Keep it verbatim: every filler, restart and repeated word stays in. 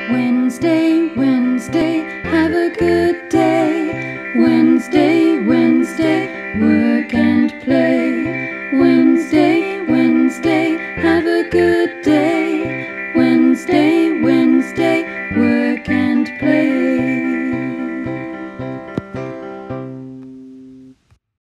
Wednesday, Wednesday, have a good day. Wednesday, Wednesday, work and play. Wednesday, Wednesday, have a good day.